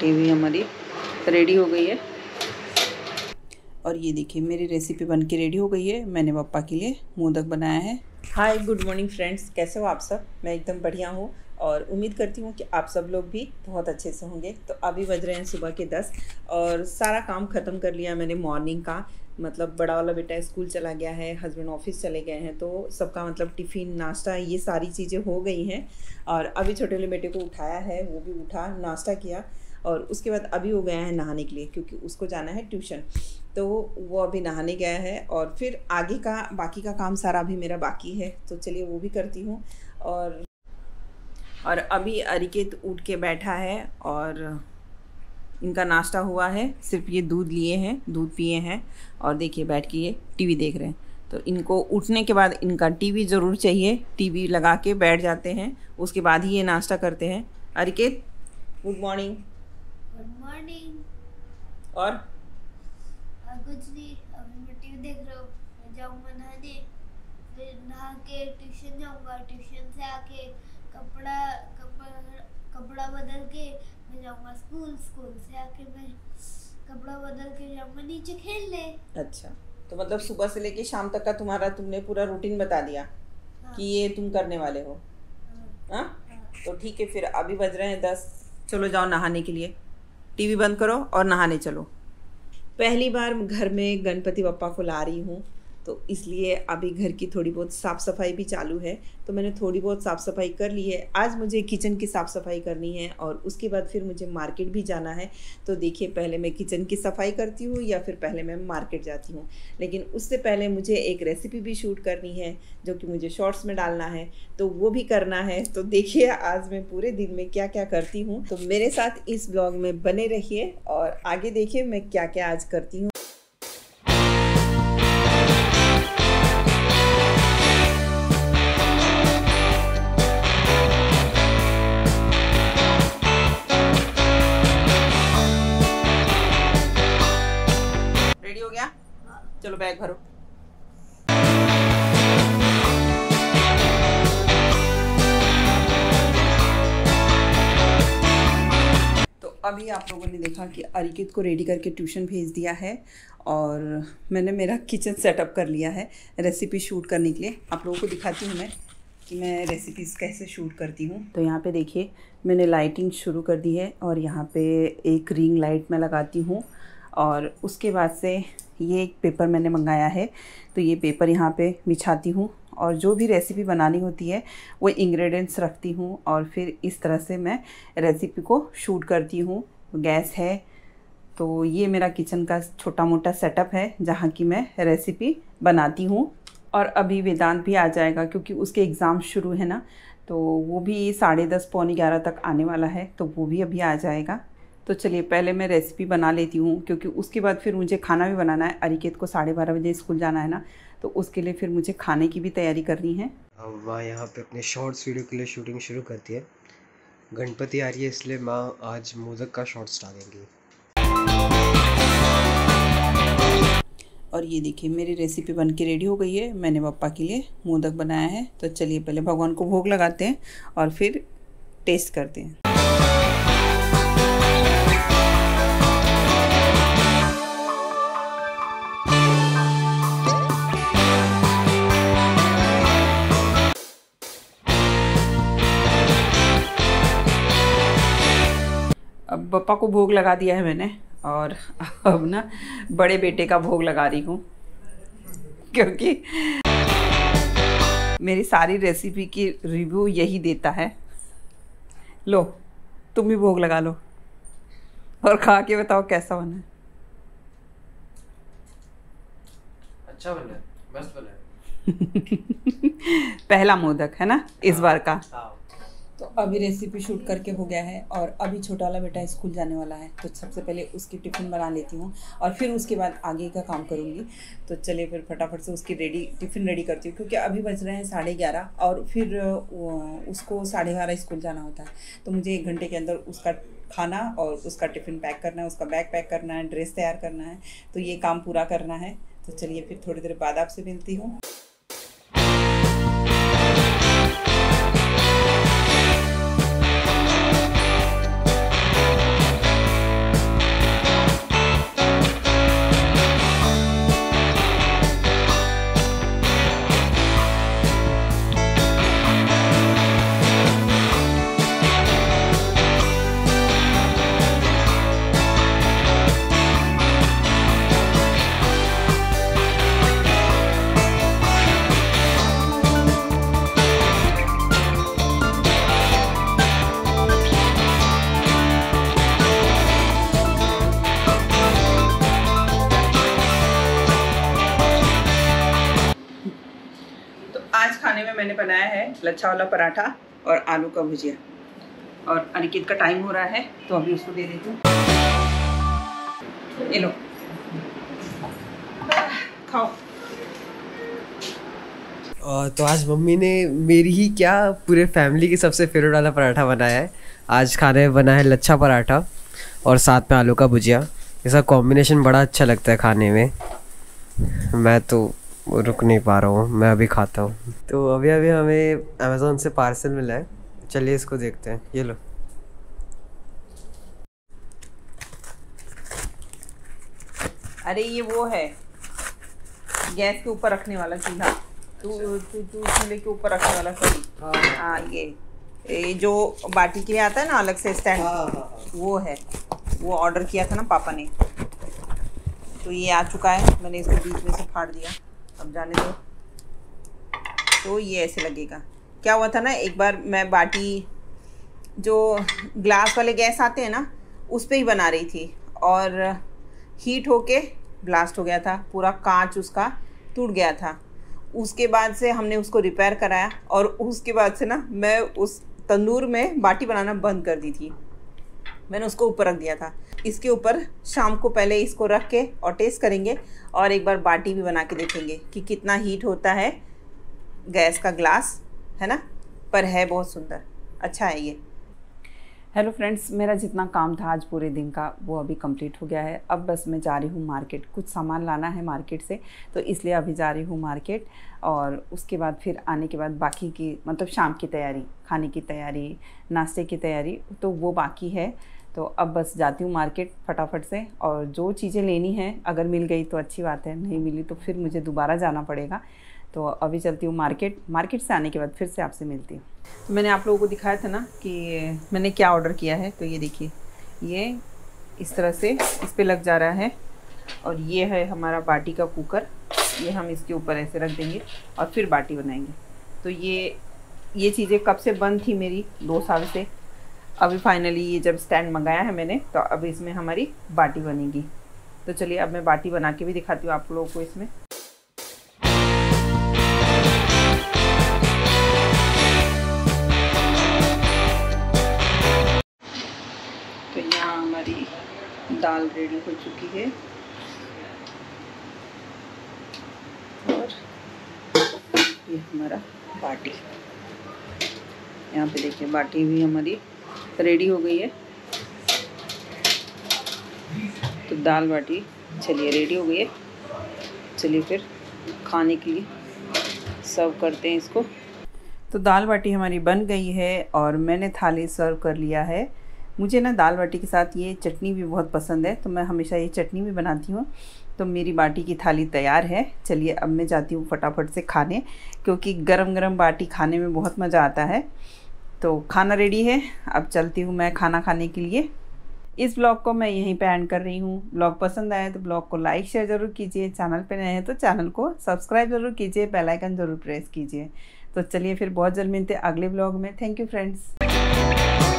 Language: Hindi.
रोटी भी हमारी रेडी हो गई है। और ये देखिए मेरी रेसिपी बन के रेडी हो गई है। मैंने पापा के लिए मोदक बनाया है। हाय गुड मॉर्निंग फ्रेंड्स, कैसे हो आप सब? मैं एकदम बढ़िया हूँ और उम्मीद करती हूँ कि आप सब लोग भी बहुत अच्छे से होंगे। तो अभी बज रहे हैं सुबह के 10 और सारा काम ख़त्म कर लिया मैंने मॉर्निंग का। मतलब बड़ा वाला बेटा स्कूल चला गया है, हस्बैंड ऑफिस चले गए हैं, तो सबका मतलब टिफ़िन नाश्ता ये सारी चीज़ें हो गई हैं। और अभी छोटे वाले बेटे को उठाया है, वो भी उठा, नाश्ता किया और उसके बाद अभी वो गया है नहाने के लिए क्योंकि उसको जाना है ट्यूशन। तो वो अभी नहाने गया है और फिर आगे का बाकी का काम सारा अभी मेरा बाकी है, तो चलिए वो भी करती हूँ। और अभी अरिकेत उठ के बैठा है और इनका नाश्ता हुआ है, सिर्फ ये दूध लिए हैं, दूध पिए हैं और देखिए बैठ के ये टीवी देख रहे हैं। तो इनको उठने के बाद इनका टीवी ज़रूर चाहिए, टीवी लगा के बैठ जाते हैं, उसके बाद ही ये नाश्ता करते हैं। अरिकेत गुड मॉर्निंग। Good morning. और कुछ नहीं, अभी मैं टीवी देख रहा हूँ। मैं जाऊँगा नहाने, फिर नहा के ट्यूशन जाऊँगा, ट्यूशन से आके कपड़ा बदल के मैं जाऊँगा स्कूल, स्कूल से आके मैं कपड़ा बदल के जाऊँगा नीचे खेलने। अच्छा, तो मतलब सुबह से लेके शाम तक का तुमने पूरा रूटीन बता दिया। हाँ। कि ये तुम करने वाले हो। हाँ हाँ। तो ठीक है, फिर अभी बज रहे हैं 10। चलो जाओ नहाने के लिए, टीवी बंद करो और नहाने चलो। पहली बार घर में गणपति बप्पा को ला रही हूँ, तो इसलिए अभी घर की थोड़ी बहुत साफ़ सफाई भी चालू है। तो मैंने थोड़ी बहुत साफ़ सफाई कर ली है। आज मुझे किचन की साफ़ सफाई करनी है और उसके बाद फिर मुझे मार्केट भी जाना है। तो देखिए पहले मैं किचन की सफाई करती हूँ या फिर पहले मैं मार्केट जाती हूँ। लेकिन उससे पहले मुझे एक रेसिपी भी शूट करनी है जो कि मुझे शॉर्ट्स में डालना है, तो वो भी करना है। तो देखिए आज मैं पूरे दिन में क्या क्या करती हूँ, तो मेरे साथ इस ब्लॉग में बने रहिए और आगे देखिए मैं क्या क्या आज करती हूँ। चलो बैग भरो। तो अभी आप लोगों ने देखा कि अरिकेत को रेडी करके ट्यूशन भेज दिया है और मैंने मेरा किचन सेटअप कर लिया है रेसिपी शूट करने के लिए। आप लोगों को दिखाती हूँ मैं कि मैं रेसिपीज़ कैसे शूट करती हूँ। तो यहाँ पे देखिए मैंने लाइटिंग शुरू कर दी है और यहाँ पे एक रिंग लाइट मैं लगाती हूँ और उसके बाद से ये एक पेपर मैंने मंगाया है, तो ये पेपर यहाँ पे बिछाती हूँ और जो भी रेसिपी बनानी होती है वो इंग्रेडिएंट्स रखती हूँ और फिर इस तरह से मैं रेसिपी को शूट करती हूँ। गैस है, तो ये मेरा किचन का छोटा मोटा सेटअप है जहाँ की मैं रेसिपी बनाती हूँ। और अभी वेदांत भी आ जाएगा क्योंकि उसके एग्ज़ाम शुरू है ना, तो वो भी 10:30 पौने 11 तक आने वाला है, तो वो भी अभी आ जाएगा। तो चलिए पहले मैं रेसिपी बना लेती हूँ क्योंकि उसके बाद फिर मुझे खाना भी बनाना है। अरिकेत को 12:30 बजे स्कूल जाना है ना, तो उसके लिए फिर मुझे खाने की भी तैयारी करनी है। माँ यहाँ पे अपने शॉर्ट्स वीडियो के लिए शूटिंग शुरू करती है। गणपति आ रही है इसलिए माँ आज मोदक का शॉर्ट्स डालेंगी। और ये देखिए मेरी रेसिपी बन के रेडी हो गई है। मैंने पापा के लिए मोदक बनाया है। तो चलिए पहले भगवान को भोग लगाते हैं और फिर टेस्ट करते हैं। अब पापा को भोग लगा दिया है मैंने और अब ना बड़े बेटे का भोग लगा रही हूँ क्योंकि मेरी सारी रेसिपी की रिव्यू यही देता है। लो तुम भी भोग लगा लो और खा के बताओ कैसा बना है। अच्छा बना है, मस्त बना है। पहला मोदक है ना इस बार का। हाँ। तो अभी रेसिपी शूट करके हो गया है और अभी छोटा वाला बेटा स्कूल जाने वाला है, तो सबसे पहले उसकी टिफ़िन बना लेती हूँ और फिर उसके बाद आगे का काम करूँगी। तो चलिए फिर फटाफट से उसकी टिफ़िन रेडी करती हूँ क्योंकि अभी बज रहे हैं 11:30 और फिर उसको 12:30 स्कूल जाना होता है। तो मुझे 1 घंटे के अंदर उसका खाना और उसका टिफ़िन पैक करना है, उसका बैग पैक करना है, ड्रेस तैयार करना है, तो ये काम पूरा करना है। तो चलिए फिर थोड़ी देर बाद आपसे मिलती हूँ। मैंने बनाया है लच्छा वाला पराठा और आलू का भुजिया। और अनिकेत का टाइम हो रहा है तो अभी उसको दे देती हूँ। ये लो खाओ। तो आज मम्मी ने मेरी ही क्या पूरे फैमिली की सबसे फेवरेट वाला पराठा बनाया है। आज खाने में बना है लच्छा पराठा और साथ में आलू का भुजिया। इसका कॉम्बिनेशन बड़ा अच्छा लगता है खाने में। मैं तो रुक नहीं पा रहा हूँ, मैं अभी खाता हूँ। तो अभी हमें अमेज़ोन से पार्सल मिला है, चलिए इसको देखते हैं। ये लो। अरे ये वो है गैस के ऊपर रखने वाला चूल्हा, चूल्हे के ऊपर रखने वाला। सॉरी, हाँ ये जो बाटी के लिए आता है ना अलग से स्टैंड, वो है। वो ऑर्डर किया था ना पापा ने, तो ये आ चुका है। मैंने इसको बीच में से फाड़ दिया, अब जाने दो। तो ये ऐसे लगेगा। क्या हुआ था ना, एक बार मैं बाटी जो ग्लास वाले गैस आते हैं ना उस पे ही बना रही थी और हीट होके ब्लास्ट हो गया था, पूरा कांच उसका टूट गया था। उसके बाद से हमने उसको रिपेयर कराया और उसके बाद से ना मैं उस तंदूर में बाटी बनाना बंद कर दी थी। मैंने उसको ऊपर रख दिया था। इसके ऊपर शाम को पहले इसको रख के और टेस्ट करेंगे और एक बार बाटी भी बना के देखेंगे कि कितना हीट होता है गैस का ग्लास, है ना। पर है बहुत सुंदर, अच्छा है ये। हेलो फ्रेंड्स, मेरा जितना काम था आज पूरे दिन का वो अभी कंप्लीट हो गया है। अब बस मैं जा रही हूँ मार्केट, कुछ सामान लाना है मार्केट से, तो इसलिए अभी जा रही हूँ मार्केट। और उसके बाद फिर आने के बाद बाकी की मतलब शाम की तैयारी, खाने की तैयारी, नाश्ते की तैयारी, तो वो बाकी है। तो अब बस जाती हूँ मार्केट फटाफट से, और जो चीज़ें लेनी है अगर मिल गई तो अच्छी बात है, नहीं मिली तो फिर मुझे दोबारा जाना पड़ेगा। तो अभी चलती हूँ मार्केट से आने के बाद फिर से आपसे मिलती हूँ। तो मैंने आप लोगों को दिखाया था ना कि मैंने क्या ऑर्डर किया है, तो ये देखिए, ये इस तरह से इस पे लग जा रहा है। और ये है हमारा बाटी का कुकर, ये हम इसके ऊपर ऐसे रख देंगे और फिर बाटी बनाएंगे। तो ये चीज़ें कब से बंद थी मेरी, 2 साल से। अभी फाइनली ये जब स्टैंड मंगाया है मैंने, तो अब इसमें हमारी बाटी बनेगी। तो चलिए अब मैं बाटी बना के भी दिखाती हूँ आप लोगों को इसमें। तो यहाँ हमारी दाल रेडी हो चुकी है और ये हमारा बाटी, यहाँ पे देखिए बाटी भी हमारी रेडी हो गई है। तो दाल बाटी चलिए रेडी हो गई है। चलिए फिर खाने के लिए सर्व करते हैं इसको। तो दाल बाटी हमारी बन गई है और मैंने थाली सर्व कर लिया है। मुझे ना दाल बाटी के साथ ये चटनी भी बहुत पसंद है, तो मैं हमेशा ये चटनी भी बनाती हूँ। तो मेरी बाटी की थाली तैयार है। चलिए अब मैं जाती हूँ फटाफट से खाने, क्योंकि गरम गरम बाटी खाने में बहुत मज़ा आता है। तो खाना रेडी है, अब चलती हूँ मैं खाना खाने के लिए। इस ब्लॉग को मैं यहीं पे एंड कर रही हूँ। ब्लॉग पसंद आए तो ब्लॉग को लाइक शेयर ज़रूर कीजिए, चैनल पे नए हैं तो चैनल को सब्सक्राइब ज़रूर कीजिए, बेल आइकन ज़रूर प्रेस कीजिए। तो चलिए फिर बहुत जल्द मिलते हैं अगले ब्लॉग में। Thank you friends.